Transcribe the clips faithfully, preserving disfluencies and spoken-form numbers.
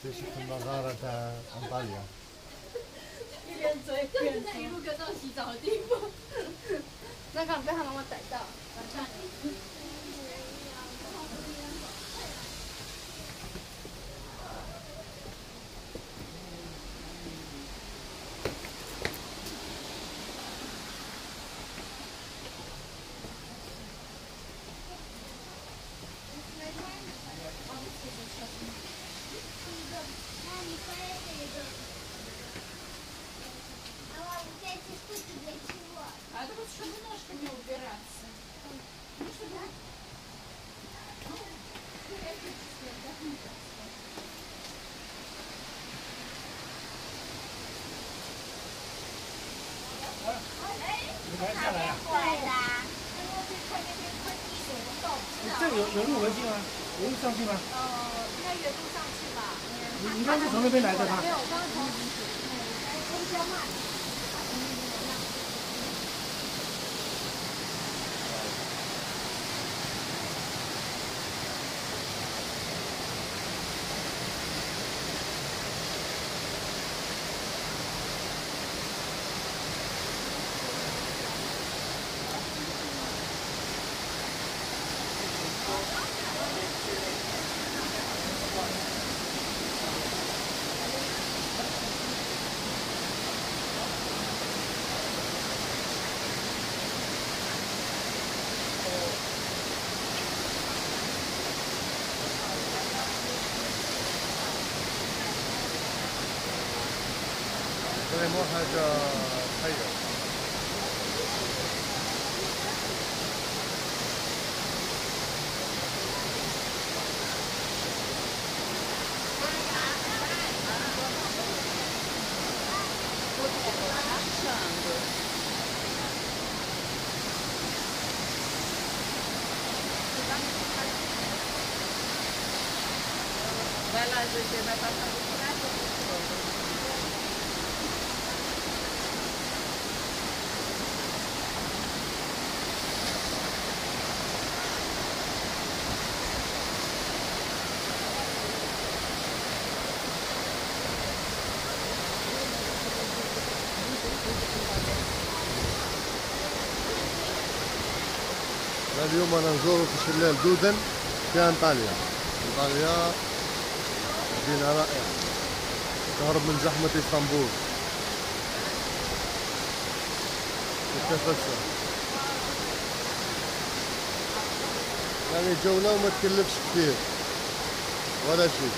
تكتشف المغارة تاع انطاليا. 一边追一边一路跟到洗澡的地方。那可能被他妈妈逮到，晚上。А это вот что немножко не убираться. Ну, чтобы... Ну, теоретически отдохнуть. 你还下来呀？ 对啦，因为去看那边喷滴水的洞。 这有有路回去吗？有路上去吗？ 呃，应该原路上去吧。 你你刚是从那边来的吗？ 没有，我刚刚从进去。 公交慢。 مو حاجة حية. Vai lá, G G, vai passar do buraco. اليوم انا نزور في شلال دودن في انطاليا. انطاليا مدينة رائعة تهرب من زحمة اسطنبول تتفسح، يعني جولة وما تكلفش كثير ولا شيء.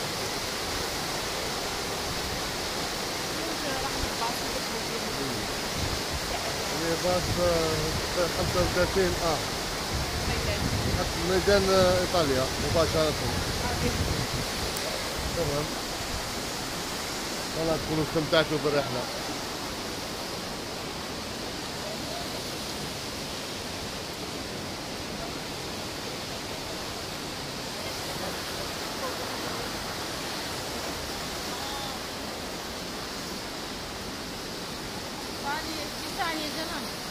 يعني باص خمسة وثلاثين اه ميدان ايطاليا مباشرة. تمام، والله تكونوا استمتعتوا بالرحلة. Ваня, списание за нами.